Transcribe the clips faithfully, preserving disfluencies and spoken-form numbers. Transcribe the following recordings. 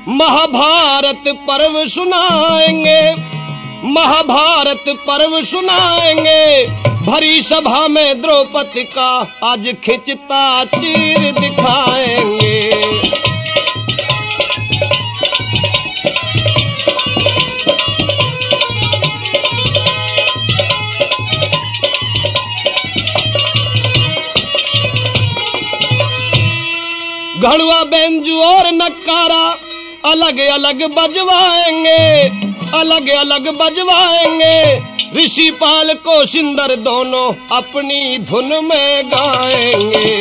महाभारत पर्व सुनाएंगे, महाभारत पर्व सुनाएंगे। भरी सभा में द्रौपदी का आज खिंचता चीर दिखाएंगे। घड़ुआ बेंजू और नक्कारा अलग अलग बजवाएंगे, अलग अलग बजवाएंगे। ऋषिपाल को सिंदर दोनों अपनी धुन में गाएंगे।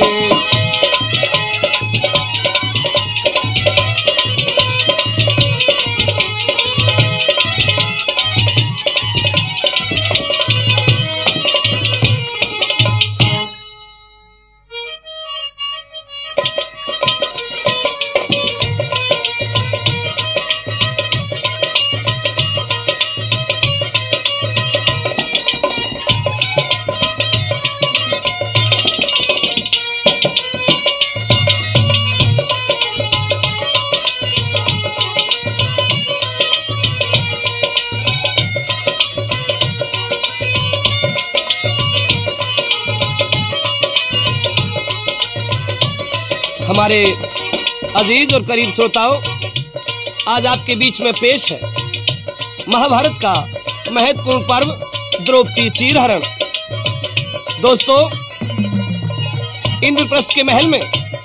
हमारे अजीज और करीब श्रोताओं, आज आपके बीच में पेश है महाभारत का महत्वपूर्ण पर्व द्रौपदी चीरहरण। दोस्तों, इंद्रप्रस्थ के महल में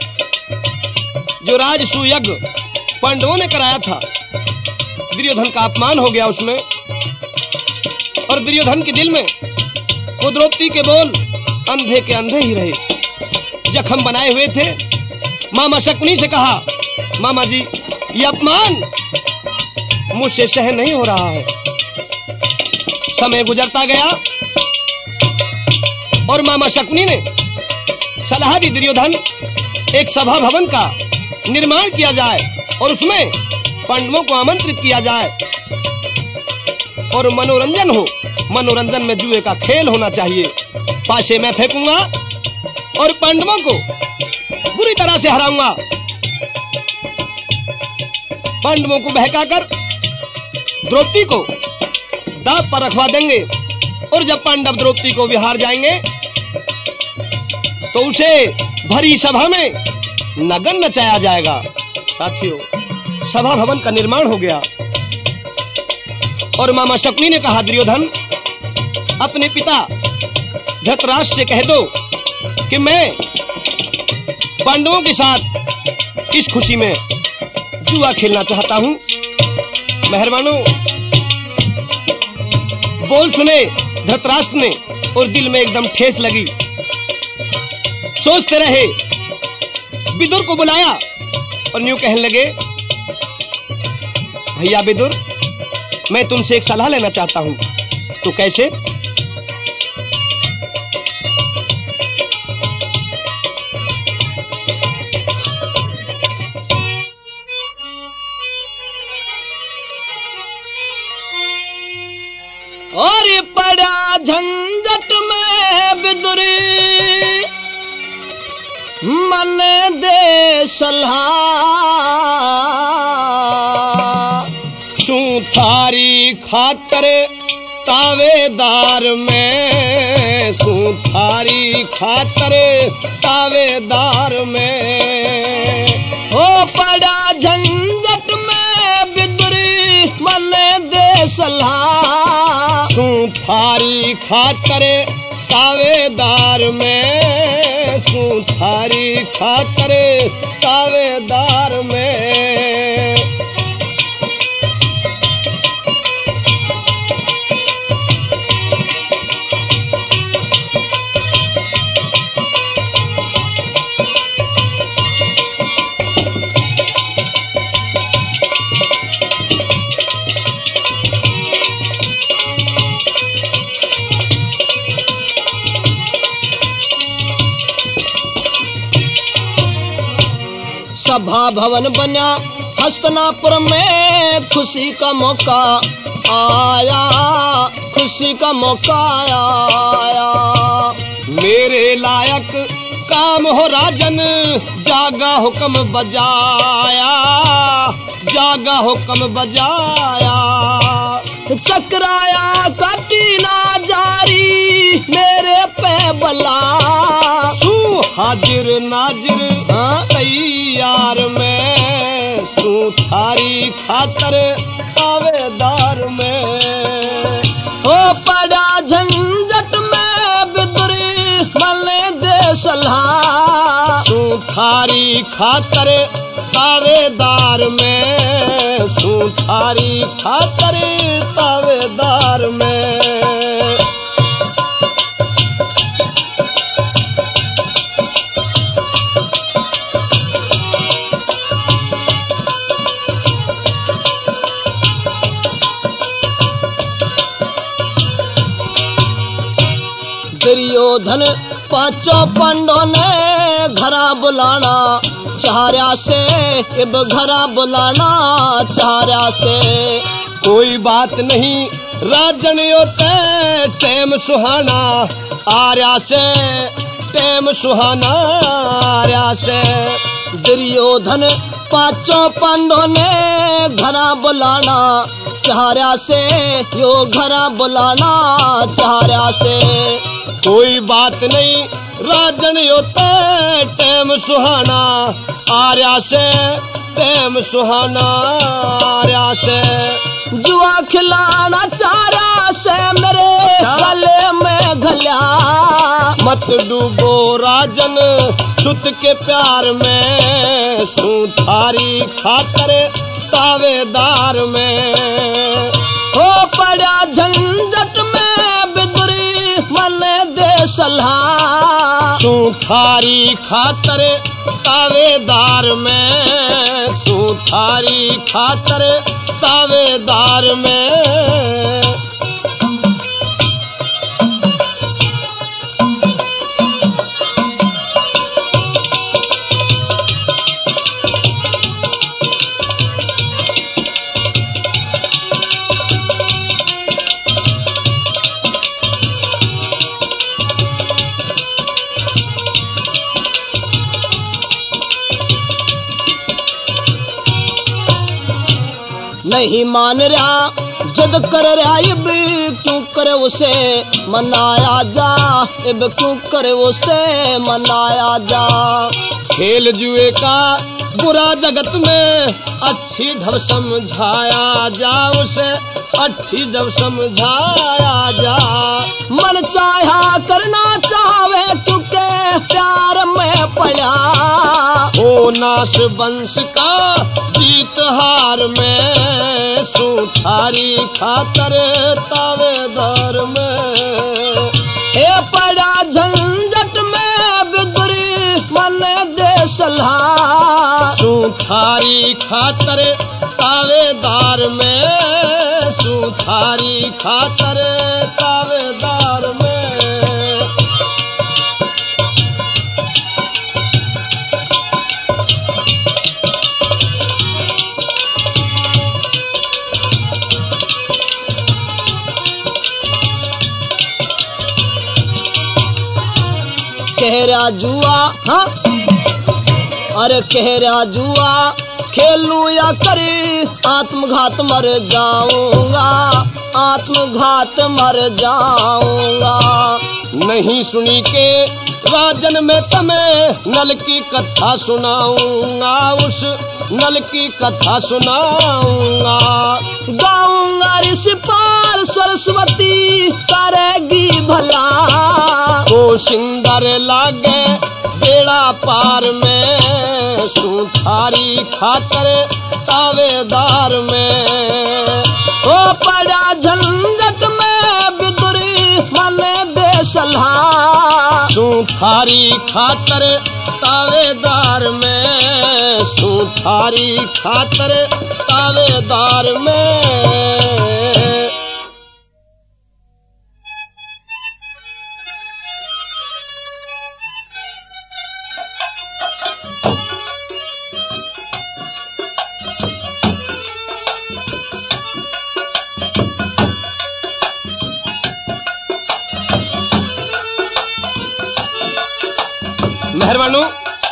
जो राजसूय यज्ञ पांडवों ने कराया था, दुर्योधन का अपमान हो गया उसमें, और दुर्योधन के दिल में वो द्रौपदी के बोल अंधे के अंधे ही रहे, जख्म बनाए हुए थे। मामा शकुनी से कहा, मामा जी ये अपमान मुझसे सहन नहीं हो रहा है। समय गुजरता गया और मामा शकुनी ने सलाह दी, दुर्योधन एक सभा भवन का निर्माण किया जाए और उसमें पांडवों को आमंत्रित किया जाए और मनोरंजन हो। मनोरंजन में जुए का खेल होना चाहिए। पाशे मैं फेंकूंगा और पांडवों को बुरी तरह से हराऊंगा। पांडवों को बहकाकर द्रौपदी को दांव पर रखवा देंगे और जब पांडव द्रौपदी को विहार जाएंगे तो उसे भरी सभा में नगन नचाया जाएगा। साथियों, सभा भवन का निर्माण हो गया और मामा शकुनी ने कहा, दुर्योधन अपने पिता धृतराष्ट्र से कह दो कि मैं पांडवों के साथ इस खुशी में जुआ खेलना चाहता हूं। मेहरबानों, बोल सुने धृतराष्ट्र ने और दिल में एकदम ठेस लगी। सोचते रहे, विदुर को बुलाया और यूं कहने लगे, भैया विदुर, मैं तुमसे एक सलाह लेना चाहता हूं। तो कैसे? और ये पड़ा झंझट में विदुरी मन दे सलाह, सूथारी खातर तावेदार में, सूथारी खातर तावेदार में। ओ पड़ा झंझट में विदुरी मन दे सलाह, सूथारी खातर तावेदार में, सूथारी खातर तावेदार में। सभा भवन बना हस्तिनापुर में, खुशी का मौका आया, खुशी का मौका आया। मेरे लायक काम हो राजन जागा हुक्म बजाया, जागा हुक्म बजाया। चकराया कटी ना जारी मेरे पे बला, सू हाजिर नाजिर तैयार में, सू थारी खातर तावेदार में। हो पड़ा झंझट में बिदुरी मले दे सलाह, सू थारी खातर तावेदार में, सू थारी खातर तावेदार में। दुर्योधन पांचों पांडवों ने घरा बुलाना चाहरा से, इब घरा बुलाना चाहरा से। कोई बात नहीं राजन योते टेम सुहाना, आर्या से टेम सुहाना आर्या से। दुर्योधन पांचों पांडवों ने घरा बुलाना चाहरा से, यो घरा बुलाना चाहरा से। कोई बात नहीं राजन योते टेम सुहाना, आर्या से टेम सुहाना आर्या से। जुआ खिलाना चारा से मेरे गले में घल्या, मत डूबो राजन सुत के प्यार में, सू थारी खातर तावेदार में। हो पड़ा झंझट में बिदुरी मन दे सलाह, सू थारी खातर तावेदार में, सू थारी खातर तावेदार में। नहीं मान रहा जिद कर रहा, इब क्यों करे उसे मनाया जा, इब क्यों करे उसे मनाया जा। खेल जुए का बुरा जगत में अच्छी ढब समझाया जा, उसे अच्छी जब समझाया जा। मन चाहा करना चाहे क्योंकि प्यार में पड़ा, ओ नाश वंश का जीत हार में, सू थारी खातर तावेदार में। हे पड़ा झंझट में बिदुरी मन दे सलाह, सू थारी खातर तावेदार में, सू थारी खातर तावेदार में। कहरा जुआ, हाँ अरे कहरा जुआ खेलूं या करी आत्मघात मर जाऊंगा, आत्मघात मर जाऊंगा। नहीं सुनी के राजन में तमें नल की कथा सुनाऊंगा, उस नल की कथा सुनाऊंगा। गाऊंगा ऋषि पार सरस्वती करेगी भला, को सुंदर लागे बेड़ा पार में, सू थारी खातर तावेदार में। ओ पड़ा झंझट में बिदुरी मन दे सलाह, सू थारी खातर तावेदार में, सू थारी खातर तावेदार में। मेहरबानों,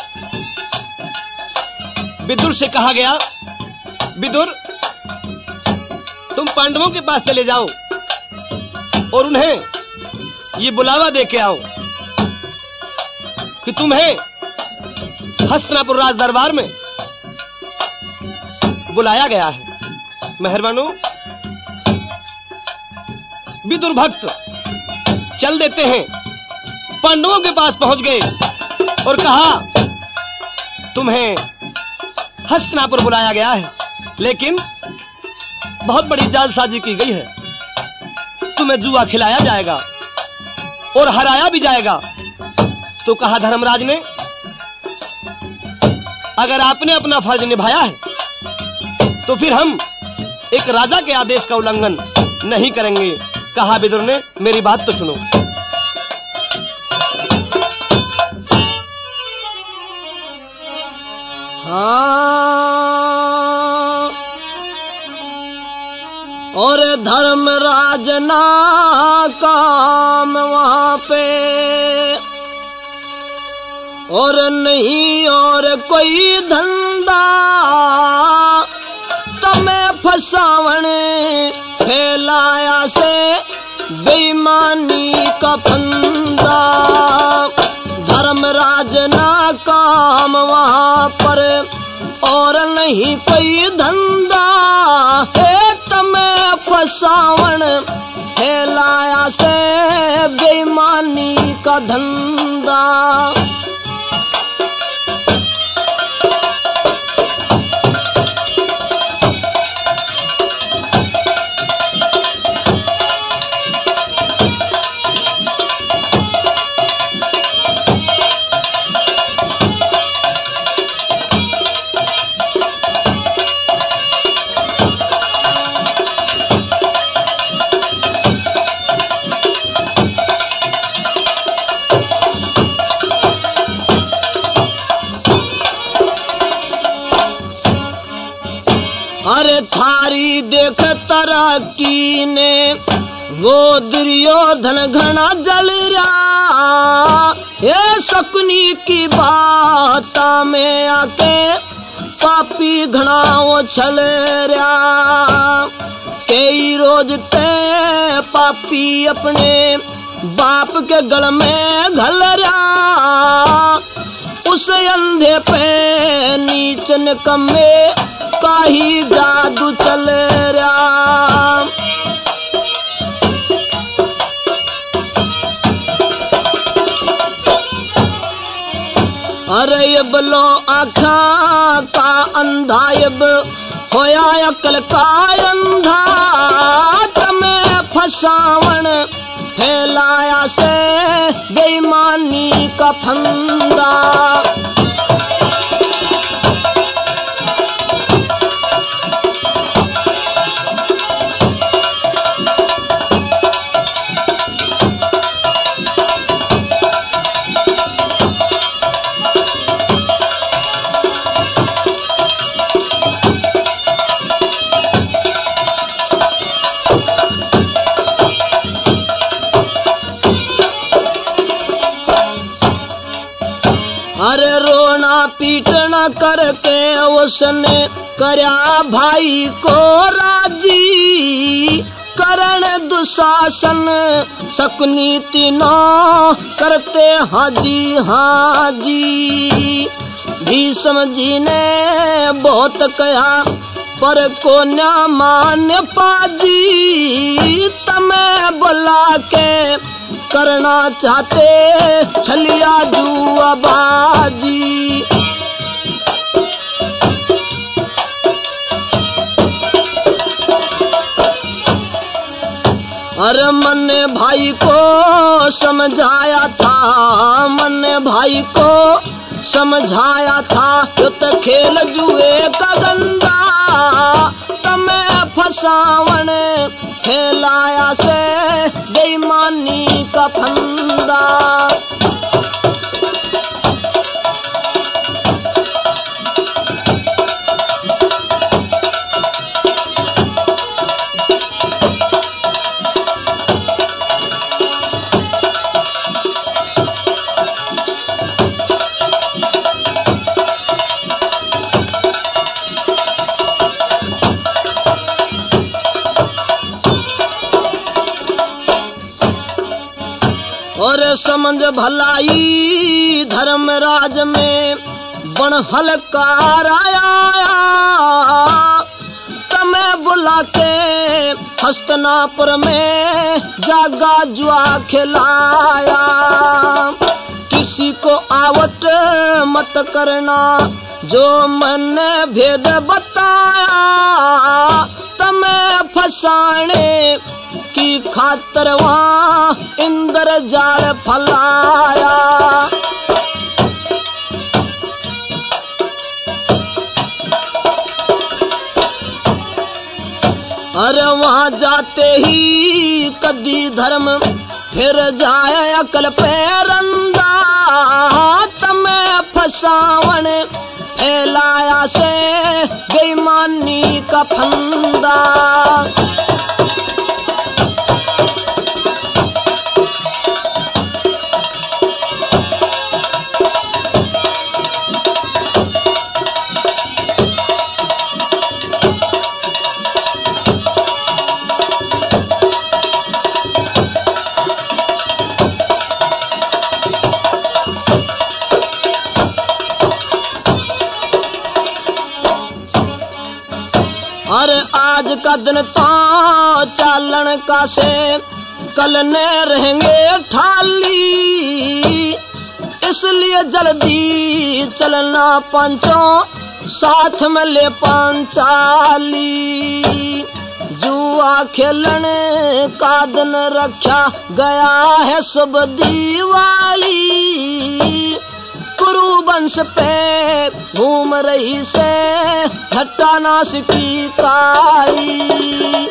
विदुर से कहा गया, विदुर तुम पांडवों के पास चले जाओ और उन्हें ये बुलावा दे के आओ कि तुम्हें हस्तिनापुर राज दरबार में बुलाया गया है। मेहरबानों, विदुर भक्त चल देते हैं, पांडवों के पास पहुंच गए और कहा तुम्हें हस्तिनापुर बुलाया गया है, लेकिन बहुत बड़ी जालसाजी की गई है। तुम्हें जुआ खिलाया जाएगा और हराया भी जाएगा। तो कहा धर्मराज ने, अगर आपने अपना फर्ज निभाया है तो फिर हम एक राजा के आदेश का उल्लंघन नहीं करेंगे। कहा विदुर ने, मेरी बात तो सुनो। हाँ, और धर्मराज ना काम वहां पे, और नहीं और कोई धंधा, तमें फसावण फैलाया से बेईमानी का फंदा। धर्मराज ना काम वहां पर और नहीं कोई धंधा, है तमें फसावण फैलाया से बेईमानी का धंधा। अरे थारी देख तरक्की ने वो दुर्योधन घना जल रहा, ये शकुनी की बात में आके पापी घना वो छल रहा। कई रोज ते पापी अपने बाप के गल में घल रहा, उस अंधे पे नीच निकम्मे काही जादू चल रहा। अरे ये बलो आँखा का अंधा, अब होया अकल का अंधा, तमें फसावण फैलाया से बेईमानी का फंदा। अरे रोना पीटना करके उसने करया भाई को राजी, करण दुशासन शकुनी तीनों करते हाजी हाजी। भीष्म जी ने बहुत कहा पर को न मान पाजी, तमें बुला के करना चाहते छलिया जुआ बाजी। अरे मन भाई को समझाया था, मन भाई को समझाया था, यो तो खेल जुए का गंदा, तमें फसावण खेलाया से बेईमानी का फंदा। समझ भलाई धर्मराज में बण हलकार आया, तमें बुला के हस्तनापुर में जागा जुआ खिलाया। किसी को आवट मत करना जो मैंने भेद बताया, तमें फसाने की खातर वहाँ इंद्र जाल फलाया। अरे वहाँ जाते ही कदी धर्म फिर जाए अकल पे रंदा, तमें फसावन फैलाया से बेईमानी का फंदा। अरे आज का दिन तो चालन का से कल ने रहेंगे ठाली, इसलिए जल्दी चलना पंचों साथ में ले पंचाली। जुआ खेलने का दिन रखा गया है शुभ दिवाली, कुरु वंश पे घूम रही से घटानाश की काई।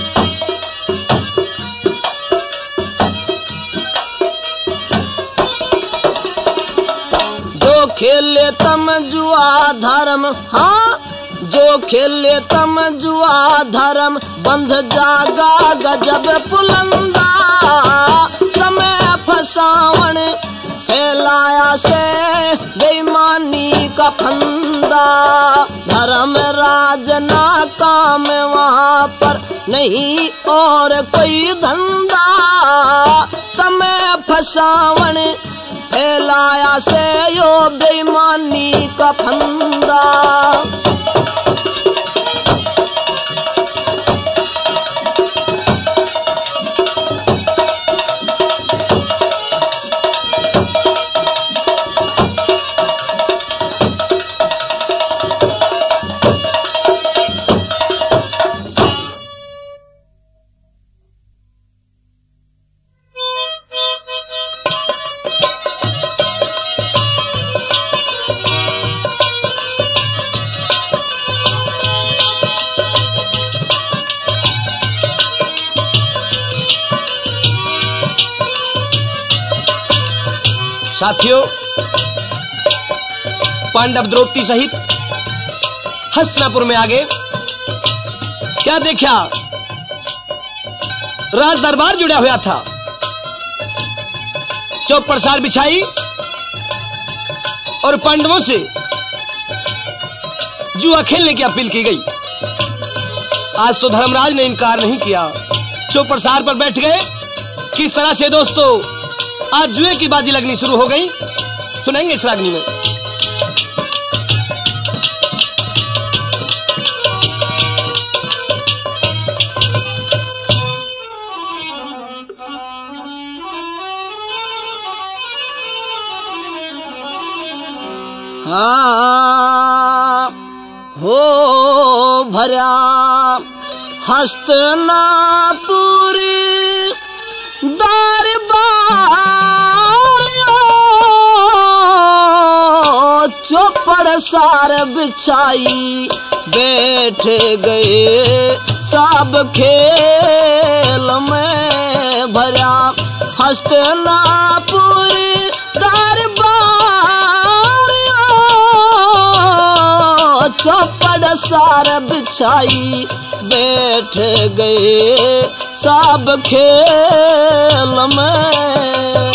जो खेले तम जुआ धर्म, हाँ जो खेले तम जुआ धर्म, बंध जागा गजब पुलंदा, समय फसावन फैलाया से बेईमानी का फंदा। धर्म राज ना काम वहाँ पर नहीं और कोई धंधा, तमें फसावन फैलाया से यो बेईमानी का फंदा। साथियों, पांडव द्रौपदी सहित हस्तिनापुर में आगे क्या देखा, राज दरबार जुड़ा हुआ था। चौक प्रसार बिछाई और पांडवों से जुआ खेलने की अपील की गई। आज तो धर्मराज ने इनकार नहीं किया, चौक प्रसार पर बैठ गए। किस तरह से दोस्तों आज जुए की बाजी लगनी शुरू हो गई, सुनेंगे इस रागनी में। हाँ हो भरा हस्तिनापुरी चौपड़ सार बिछाई बैठ गए सब खेल में भरा। हस्तिनापुरी दरबार चौपड़ सार बिछाई बैठ गए सब खेल में।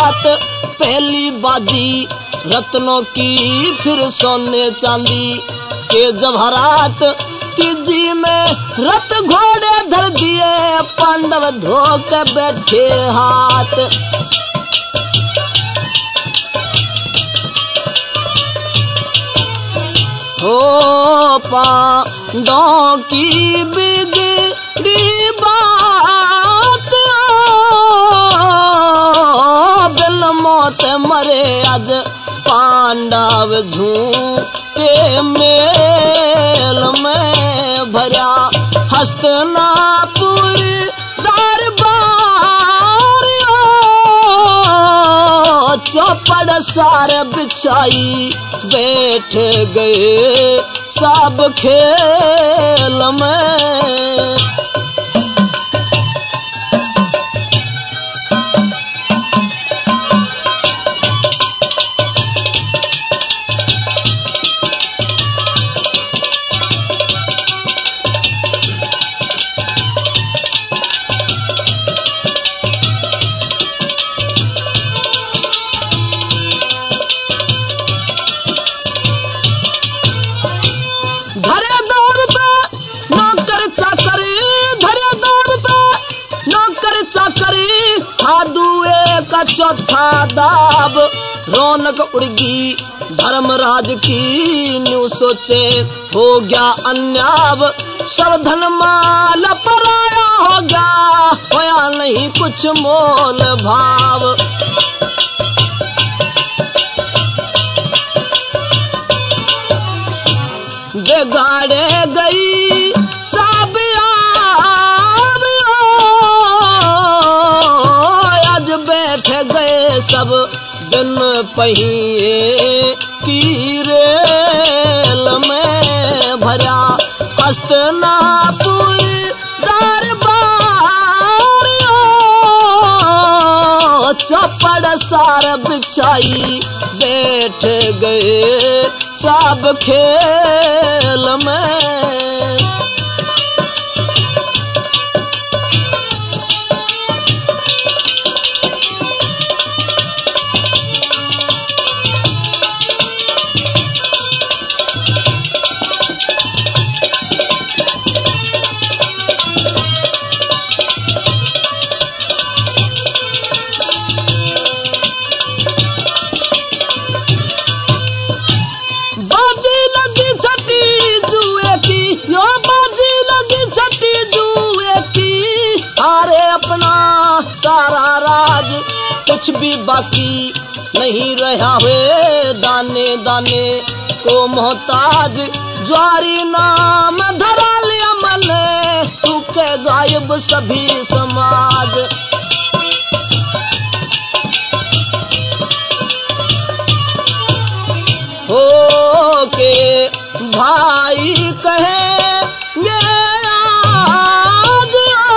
रात पहली बाजी रत्नों की, फिर सोने चांदी के जवाहरात। तीजी में रथ घोड़े धर दिए, पांडव धो के बैठे हाथ। हो पांडवों की बिगड़ी बात, बिन मौत मरे आज पांडव झूठे मेल में भरा। हस्तिनापुर दरबार चौपड़ सारे बिछाई, बैठ गए सब खेल में। धरे दौड़ पे नौकर चाकरी, धरे दौड़ पे नौकर चाकरी, खादुए का चौथा दाब। रौनक उड़गी धर्मराज की, न्यू सोचे हो गया अन्याव। सब धन माल पराया हो गया, होया नहीं कुछ मोल भाव। बिगाड़े गई सब आब, आज बैठ गए सब दिन पहिए की रेल में भरा। हस्तिनापुर दरबार चौपड़ सार बिछाई, बैठ गए सब खेल में। बाजी लगी छठी जुए की, यो बाजी लगी छठी जुए की। हारे अपना सारा राज, कुछ भी बाकी नहीं रहा हुए। दाने दाने को मोहताज, ज्वारी नाम धरा लिया मैंने, तू के गायब सभी समाज। हो के भाई कहेंगे आज,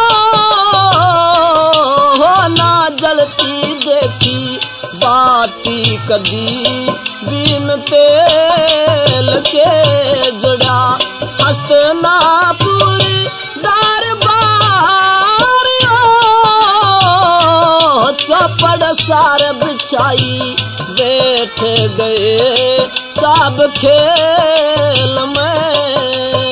हो ना जलती देखी बाती कदी, बिन तेल के जुड़ा। हस्तिनापुर दरबार चौपड़ सार बिछाई, बैठ गए सब खेल में।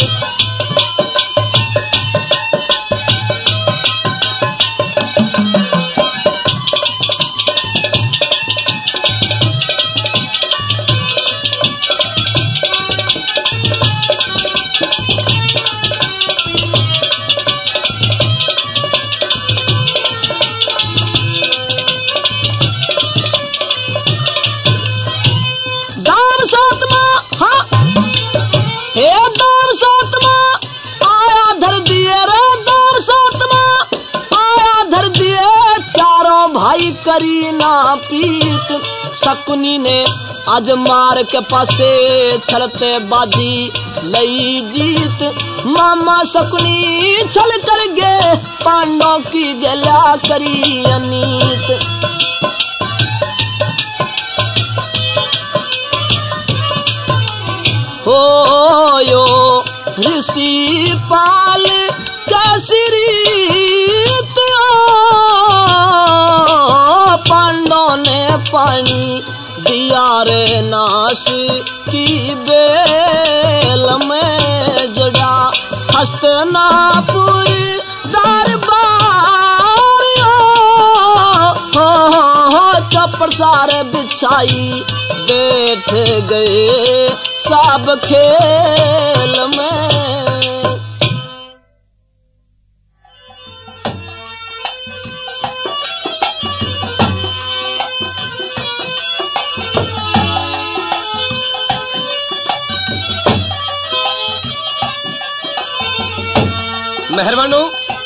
दाम सातमा, हाँ हे दाम सातमा आया धर दिए रे, दाम सातमा आया धर दिए। चारों भाई करी ना पीत, शकुनी ने आज मार के पासे छलते बाजी लई जीत। मामा शकुनी छल कर गे, पांडवों की गला करी अनीत। हो यो ऋषि पाल कैसरी, पांडवों ने प्रसार बिछाई बैठ गए सब खेल में। मेहरबानो,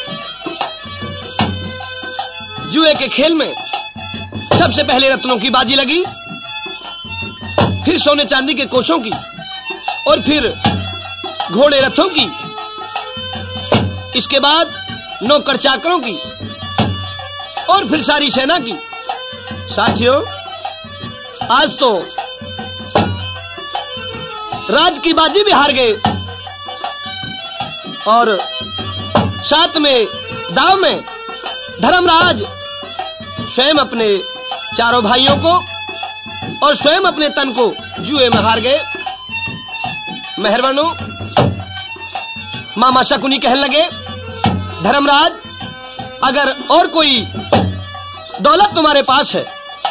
जुए के खेल में सबसे पहले रत्नों की बाजी लगी, फिर सोने चांदी के कोषों की, और फिर घोड़े रथों की, इसके बाद नौकर चाकरों की, और फिर सारी सेना की। साथियों, आज तो राज की बाजी भी हार गए, और साथ में दाव में धर्मराज स्वयं अपने चारों भाइयों को और स्वयं अपने तन को जुए में हार गए। मेहरबानो, मामा शकुनी कहने लगे, धर्मराज, अगर और कोई दौलत तुम्हारे पास है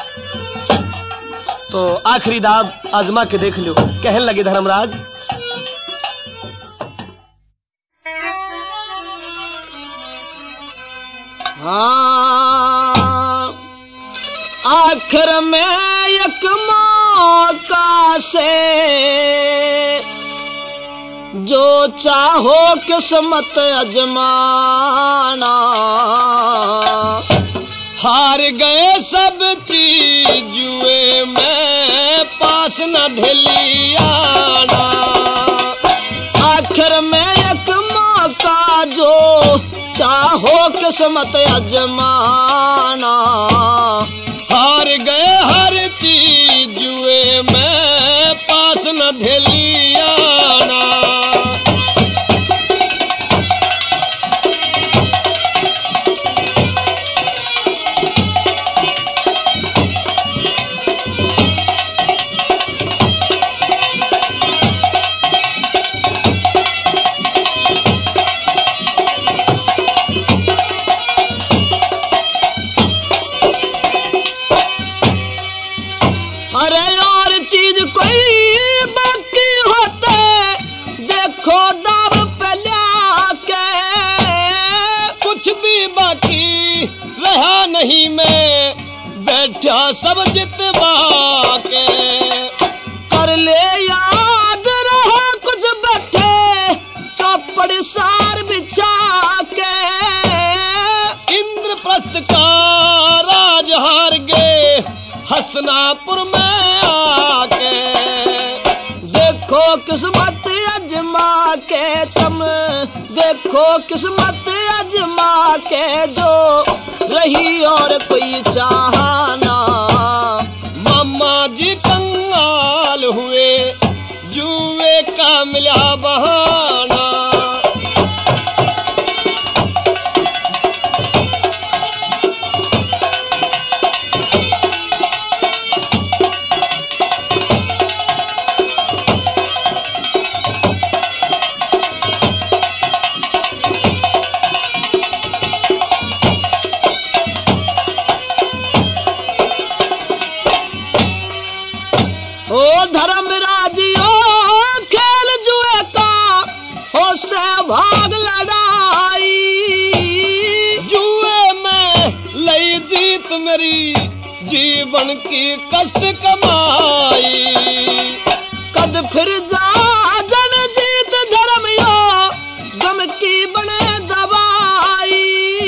तो आखिरी दाव आजमा के देख लो। कहने लगे धर्मराज, हाँ, आखिर में एक मौका से जो चाहो किस्मत अजमाना, हार गए सब चीज जुए में पास न ढलियाना। आखिर में एक मौका जो चाहो किस्मत अजमाना, हार गए हर चीज जुए में पास न ढलियाना। रहा नहीं मैं बैठा सब जितवा के, कर ले याद रहा कुछ बैठे चौपड़ सार बिछा के। इंद्रप्रस्थ का राज हार गए हसनापुर में आके। देखो किस्मत अजमा के तुम, देखो किस्मत अजमा के जो रही और कोई चाहना। मामा जी कंगाल हुए जुए का मिला बहाना। ओ धर्मराजियो खेल जुए का हो से भाग लड़ाई। जुए में लई जीत मेरी जीवन की कष्ट कमाई। कद फिर जा जन जीत धर्मियो गम की बने दवाई।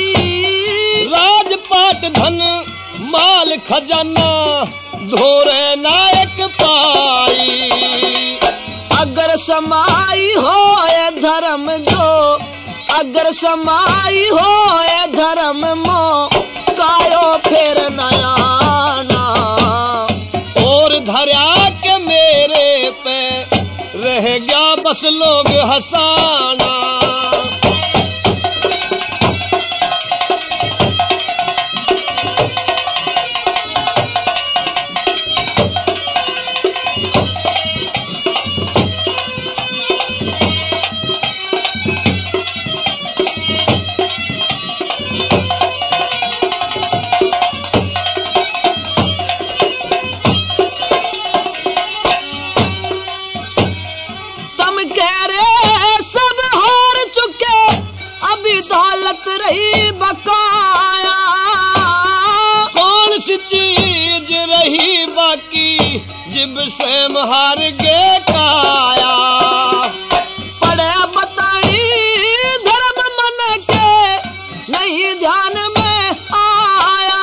राजपाट धन माल खजाना धोरे नायक पाई। अगर समाई हो धर्म जो, अगर समाई हो धर्म मो कायो फिर नयाना। और धरा के मेरे पे रह गया बस लोग हंसाना। काया। कौन सी चीज रही बाकी जिब से हार गे काया। पड़े बताई धर्म मन के नहीं ध्यान में आया।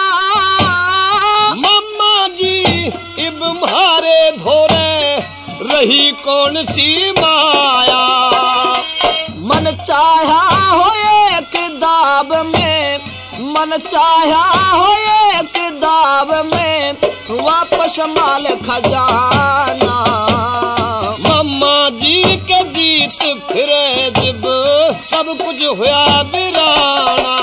मम्मा जी इब मारे धोरे रही कौन सी माया। मन चाहा हो एक दाब में, मन चाहा हो एक दाब में वापस माल खजाना। मम्मा जी के जीत फिरे जिब सब कुछ हुआ बिराना।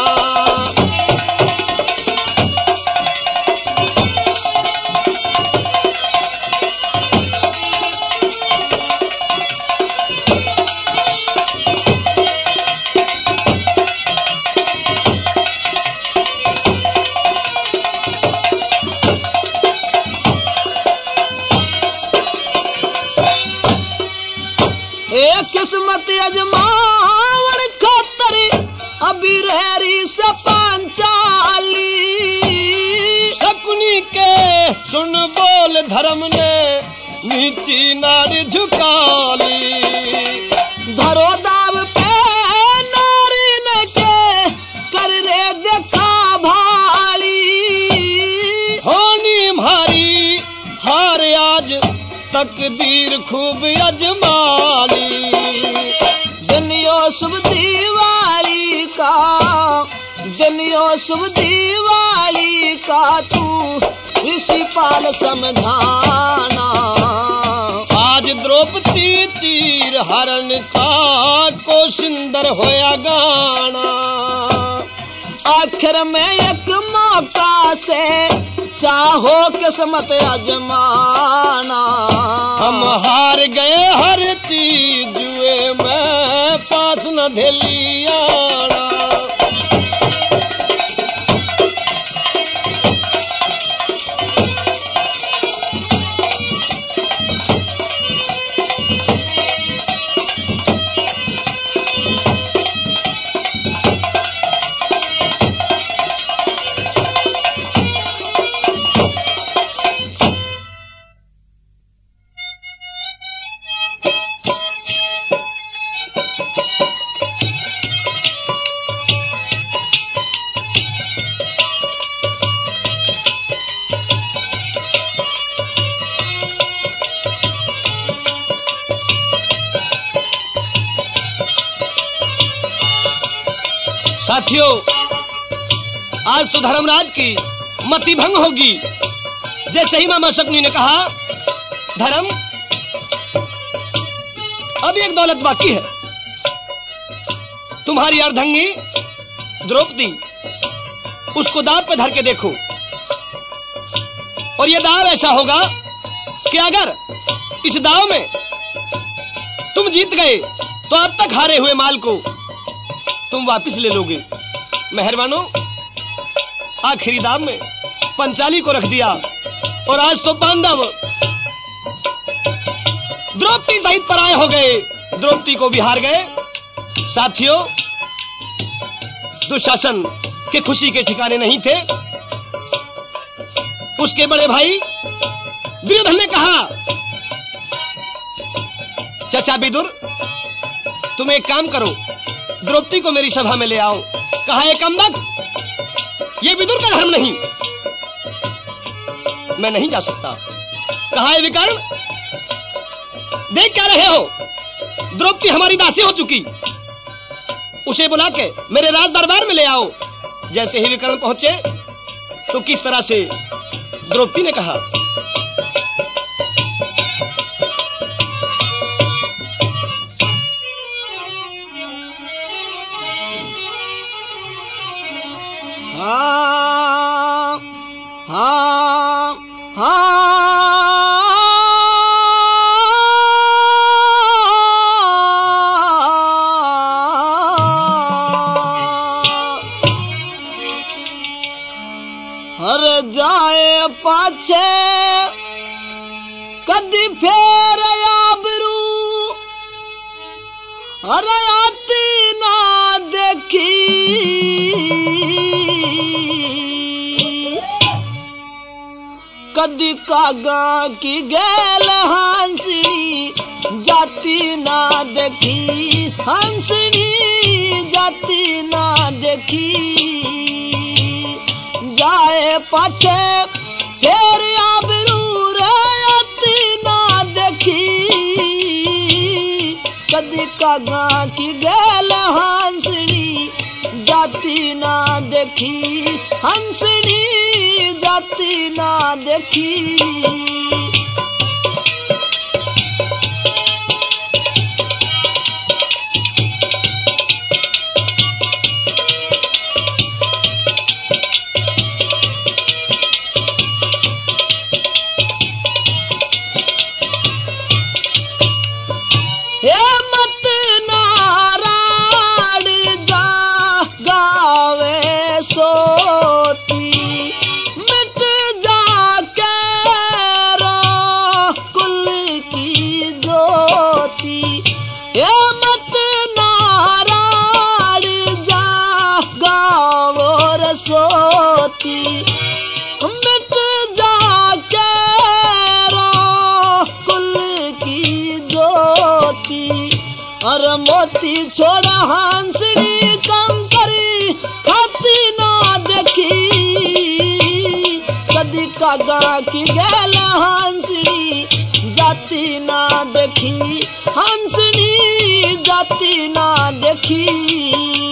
एक किस्मत अजमावन खतरी अभी रहरी से पांचाली। शकुनी के सुन बोल धर्म ने नीची नारी झुकाली। धरो दाव पे नारी ने के कर रे देखा भाली। होनी मारी हार आज तकदीर खूब अजमाली। दुनिया शुभ दिवाली का, दुनिया शुभ दिवाली का तू ऋषि पाल समझाना। आज द्रौपदी चीर हरण का को सुंदर होया गाना। आखिर में एक मौका से चाहो किस्मत अजमाना। हम हार गए हर चीज में पास न धेलियाना। साथियों, आज तो धर्मराज की मति भंग होगी। जैसे ही मामा शकुनी ने कहा धर्म अब एक दौलत बाकी है, तुम्हारी अर्धंगी द्रौपदी, उसको दाव पे धर के देखो। और ये दाव ऐसा होगा कि अगर इस दाव में तुम जीत गए तो अब तक हारे हुए माल को तुम वापस ले लोगे। मेहरबानो, आखिरी दाव में पंचाली को रख दिया और आज तो पांडव द्रौपदी सहित पराये हो गए, द्रौपदी को भी हार गए। साथियों, दुशासन के खुशी के ठिकाने नहीं थे। उसके बड़े भाई दुर्योधन ने कहा, चाचा विदुर, तुम एक काम करो, द्रौपदी को मेरी सभा में ले आओ। कहा, एक कमबख्त, ये विदुर का धर्म नहीं, मैं नहीं जा सकता। कहा, विकर्ण, देख क्या रहे हो, द्रौपदी हमारी दासी हो चुकी, उसे बुला के मेरे राज दरबार में ले आओ। जैसे ही विकर्ण पहुंचे तो किस तरह से द्रौपदी ने कहा, हाँ हाँ हाँ हर जाए पाछे कदी फेर आबरू, अरे आती ना देखी कदी कागा की गैल हंसनी जाती ना देखी हंसनी जाती ना देखी जाए पाछे तेरी आबरू रहती ना देखी कदी कागा की गैल हंसनी जाती ना देखी हंसनी जाती ना देखी मिट जाके कुल की ज्योति और मोती छोड़ा हंसनी कम करी खाती ना देखी कदी कागा की गैल हंसनी जाती ना देखी हंसनी जाती ना देखी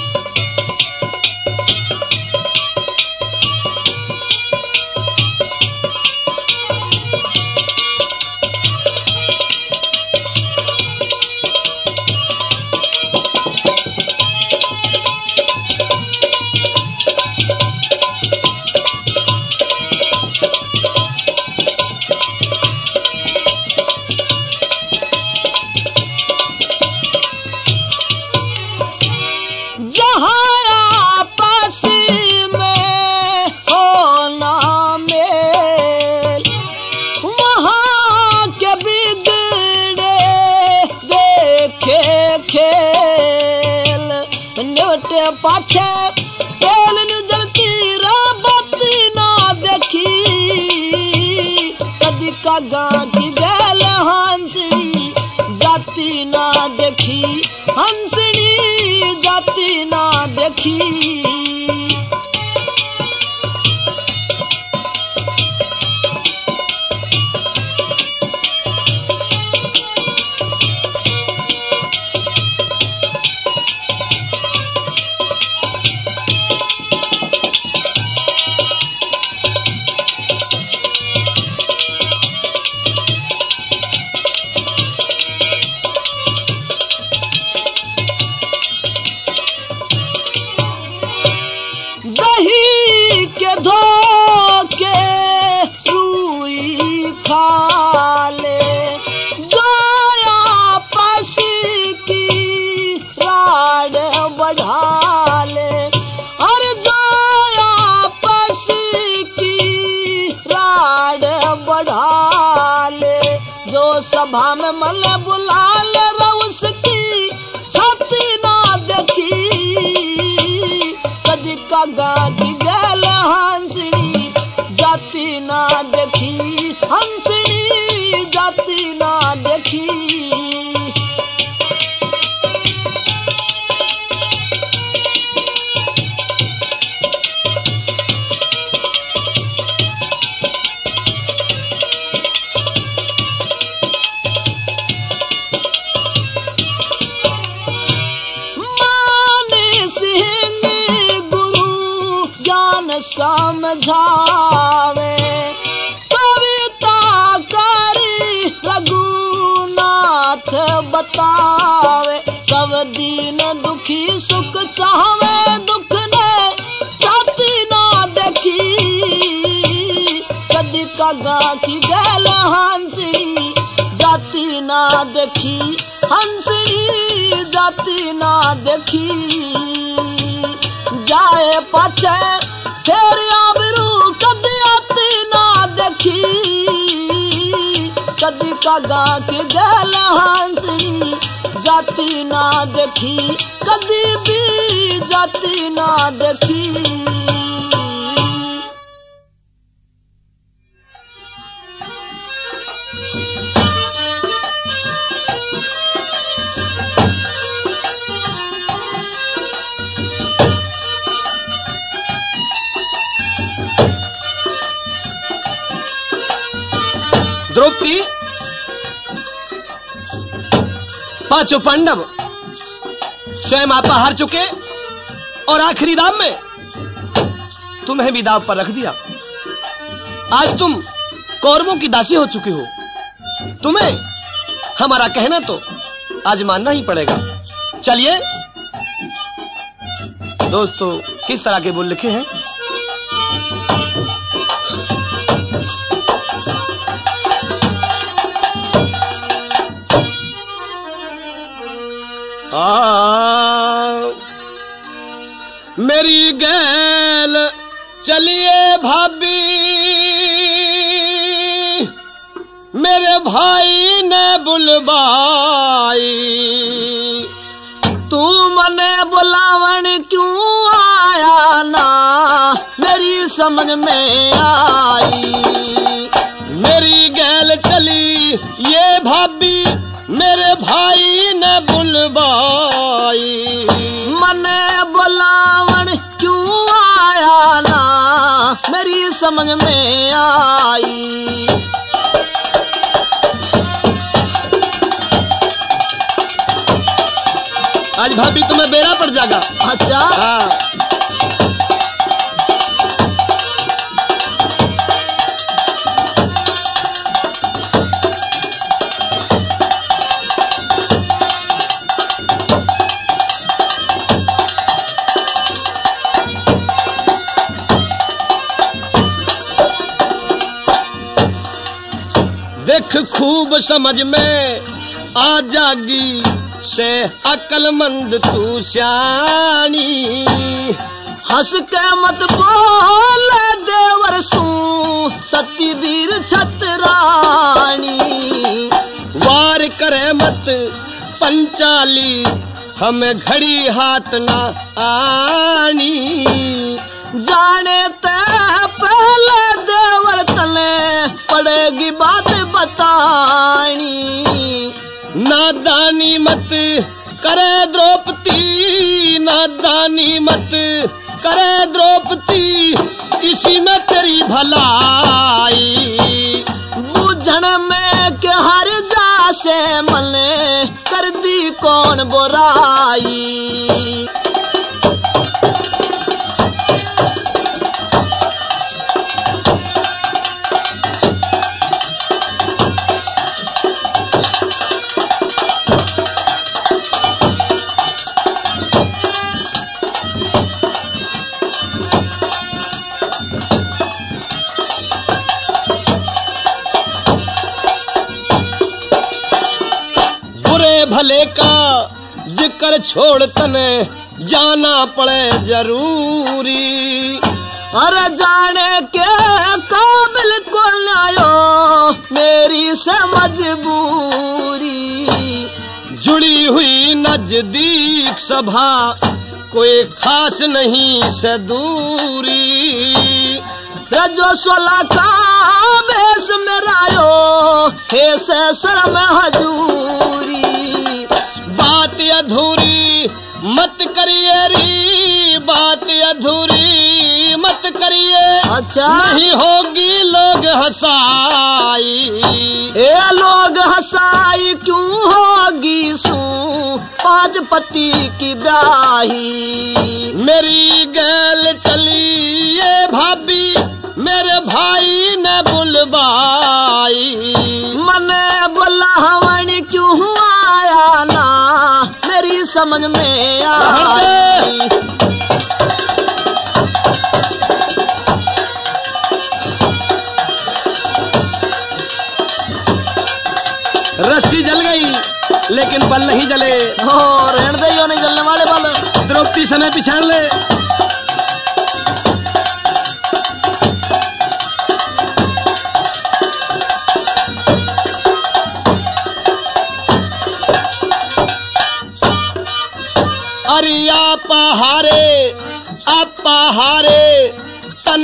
पाछे तेल जलती राबती ना देखी कदी कागा की गैल हंसनी जाती ना देखी हंसनी जाती ना देखी दही के धोके रुई खा ले जोया पसी की राड बढ़ा ले और जोया पसी की राड बढ़ा ले जो सभा में मले बुला ले रउस की छाती ना देखी कदी कागा की गैल हंसनी जाती ना देखी हंसनी जाती ना देखी समझावे कविता करी रघुनाथ बतावे सब दीन दुखी सुख चाहवे दुख ने छाती ना देखी कदी कागा की गैल हंसनी जाती ना देखी हंसनी जाती ना देखी जाए पाछे तेरी आबरू कदी आती ना देखी कदी का गा के गल हंसी जाति ना देखी कदी भी जाति ना देखी। द्रौपदी पांचों पांडव स्वयं आपा हार चुके और आखिरी दाव में तुम्हें भी दाव पर रख दिया। आज तुम कौरवों की दासी हो चुकी हो, तुम्हें हमारा कहना तो आज मानना ही पड़ेगा। चलिए दोस्तों, किस तरह के बोल लिखे हैं। आ, मेरी गैल चलिए भाभी, मेरे भाई ने बुलवाई, तू मने बुलावन क्यों आया ना मेरी समझ में आई। मेरी गैल चली ये भाभी, मेरे भाई ने बुलवाई, मने बुलावन क्यों आया ना मेरी समझ में आई। आज भाभी तुम्हें बेड़ा पड़ जाएगा। अच्छा हाँ। देख खूब समझ में आ जागी से अकलमंद तू श्यानी, हंस के मत बोल देवर सू सती वीर छतरानी। वार करे मत पंचाली हमें घड़ी हाथ ना आनी, जाने ते पहले देवर तले पड़ेगी बात बतानी। नादानी मत करे द्रौपदी, नादानी मत करे द्रौपदी, इसी में तेरी भलाई। बुझण में के हर जा से मले कर दी कौन बुराई। भले का जिक्र छोड़ तने जाना पड़े जरूरी। अरे जाने के काबिल को लायो मेरी से मजबूरी। जुड़ी हुई नजदीक सभा कोई खास नहीं से दूरी। रजो सोला का बेस मेरा यो हे से शर्म हजूरी। बात अधूरी मत करिए री, बात अधूरी मत करिए। अच्छा नहीं होगी लोग हंसाई, ए लोग हंसाई क्यों होगी सू पांच पति की ब्याही। मेरी गैल चली ये भाभी, मेरे भाई ने बुलवाई। मने बुलावन क्यों आया ना मेरी समझ में आई। रस्सी जल गई लेकिन बल नहीं जले। हो रहने दे, यो नहीं जलने वाले बल। द्रौपदी समय पिछाड़ ले।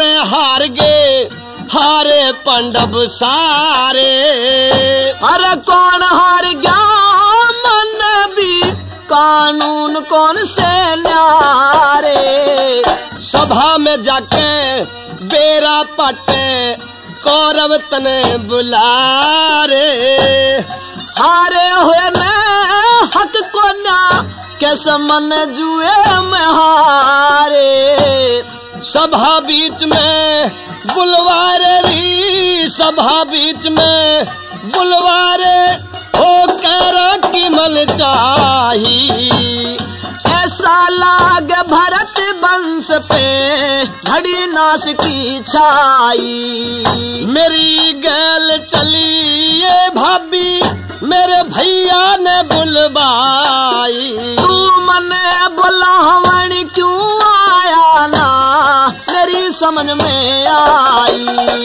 ने हार गए हारे पांडव सारे। अरे कौन हार गया मन भी कानून कौन से न्यारे। सभा में जाके बेरा पटे कौरव तने बुला रे। हारे हुए मैं हक को ना कैसे मन जुए में हारे। सभा बीच में बुलवारे री सभा बीच में बुलवारे हो कर की मल चाही। ऐसा लाग भरत वंश पे घड़ी नाश की छाई। मेरी गैल चली ये भाभी मेरे भैया ने बुलवाई। तू मने बुलावण क्यों आया ना मेरी समझ में आई।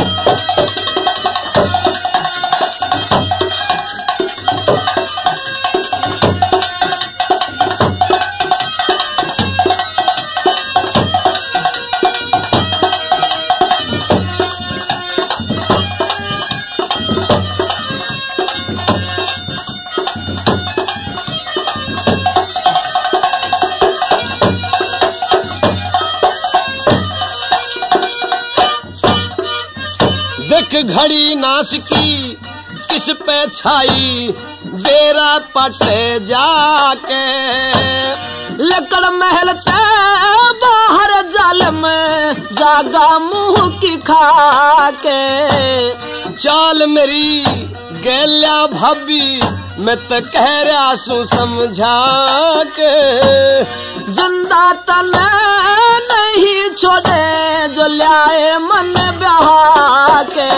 घड़ी नाश की किस पे छाई बेरा पटे जाके। लकड़ महल से बाहर जाल में जागा मुंह की खाके। चाल मेरी गैल्या भाभी मैं तो कह रहा सू समझा के। जिंदा तन नहीं छोड़े जो लाए मन ब्याह के।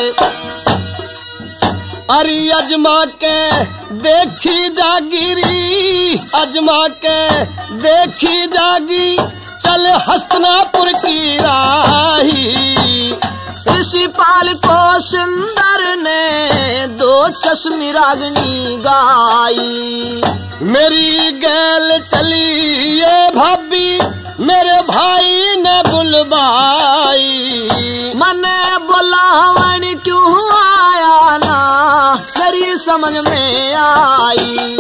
अरे अजमा के देखी जागिरी अजमा के देखी जागी चल हस्तिनापुर की राही। ऋषिपाल को सुंदर ने दो चश्मी रागनी गाई। मेरी गैल चली ये भाभी मेरे भाई ने बुलवाई। मने बुलावण क्यों आया ना मेरी समझ में आई।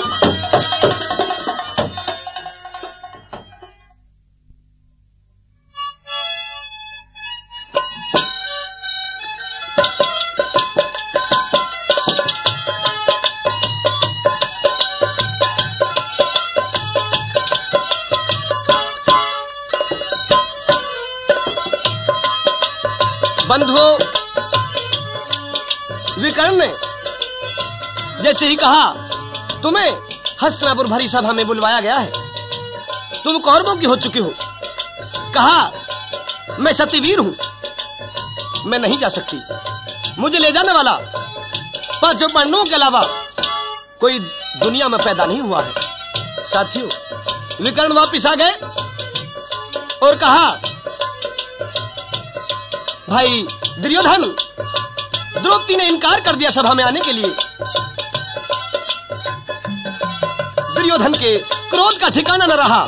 बंधुओं विकर्ण ने जैसे ही कहा तुम्हें हस्तिनापुर भरी सभा में बुलवाया गया है, तुम कौरवों की हो चुके हो। कहा मैं सतीवीर हूं, मैं नहीं जा सकती, मुझे ले जाने वाला पर जो पांडवों के अलावा कोई दुनिया में पैदा नहीं हुआ है। साथियों विकर्ण वापिस आ गए और कहा भाई दुर्योधन द्रौपदी ने इनकार कर दिया सभा में आने के लिए। दुर्योधन के क्रोध का ठिकाना न रहा,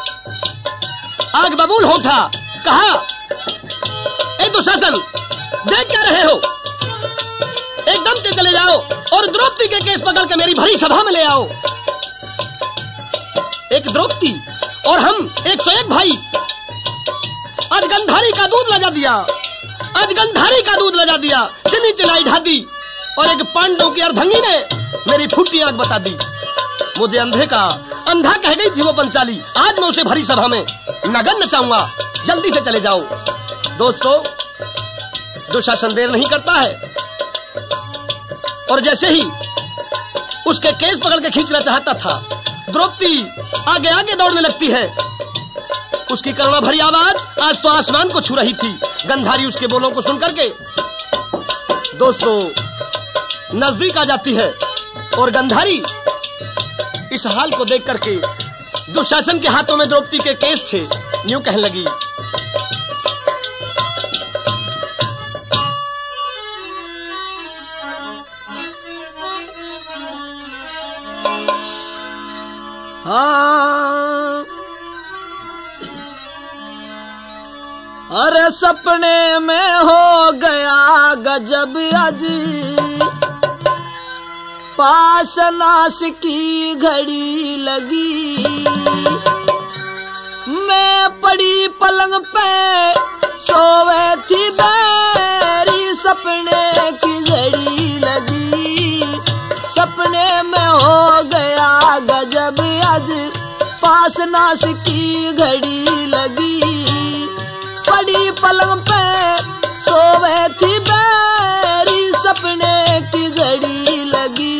आग बबूल हो उठा। कहा ए दुशासन देख क्या रहे हो, एकदम से चले जाओ और द्रौपदी के केस पकड़ के मेरी भरी सभा में ले आओ। एक द्रौपदी और हम एक सौ एक भाई, आज गंधारी का दूध लगा दिया, आज गंधारी का दूध लगा दिया, चिनी चिलाई ढा दी और एक पांडव की अर्धंगी ने मेरी फूटी आंख बता दी। मुझे अंधे का अंधा कह गई थी वो पंचाली, आज मैं उसे भरी सभा में नगन नचाऊंगा। जल्दी से चले जाओ। दोस्तों दुशासन देर नहीं करता है और जैसे ही उसके केस पकड़ के खींचना चाहता था, द्रौपदी आगे आगे दौड़ने लगती है। उसकी करुणा भरी आवाज आज तो आसमान को छू रही थी। गंधारी उसके बोलों को सुनकर के दोस्तों नजदीक आ जाती है और गंधारी इस हाल को देख करके दुशासन के हाथों में द्रौपदी के केस थे, यूं कहने लगी हाँ अरे सपने में हो गया गजब अज पास नाश की घड़ी लगी। मैं पड़ी पलंग पे सोवे थी मेरी सपने की घड़ी लगी। सपने में हो गया गजब अज पास नाश की घड़ी लगी। पड़ी पलंग पे सोवे थी मेरी सपने की घड़ी लगी।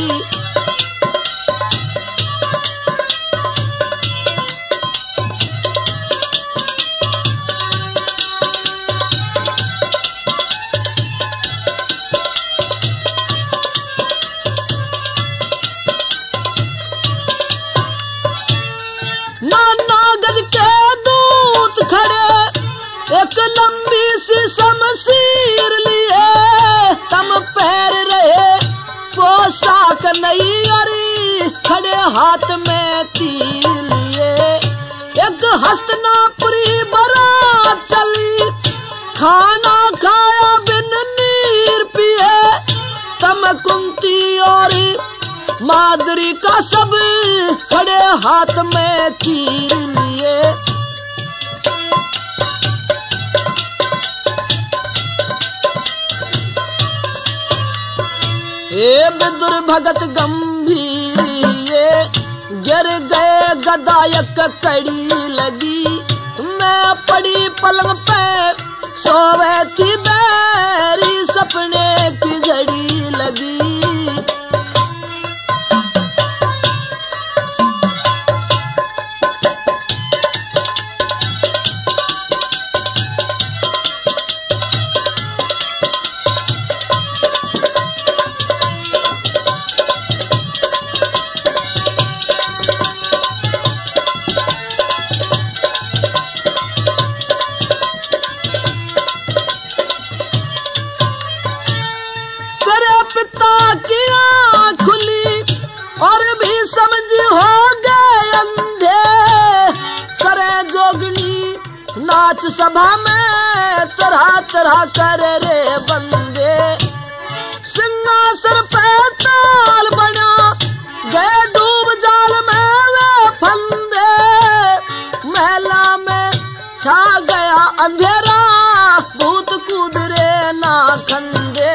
नाना गज के दूत खड़े एक लंबी सी शमशीर लिए, तम पैर रहे पोशाक नई अरी खड़े हाथ में तीर लिए। एक हस्तनापुरी बारात चली खाना खाया बिन नीर पिए, तम कुंती और मादरी का सब खड़े हाथ में चीर लिए। हे विदुर भगत गंभीर ये गिर गए गदायक कड़ी लगी। मैं पड़ी पलंग पे सोवे थी मेरी सपने की घड़ी लगी। पिता की आँख खुली और भी समझ हो गए अंधे। करे जोगनी नाच सभा में तरह तरह करे रे बंदे। सिंहासन पे ताल बना गए डूब जाल में वे फंदे। महला में छा गया अंधेरा भूत कूद रे ना खंदे।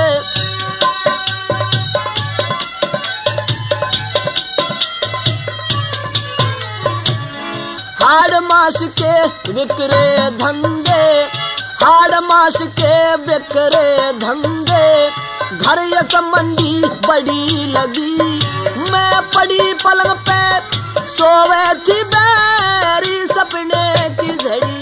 हाड़ मास के बिकरे धंधे, हाड़ मास के बिकरे धंधे। घर एक मंडी बड़ी लगी। मैं पड़ी पलंग पे सोवे थी मेरी सपने की घड़ी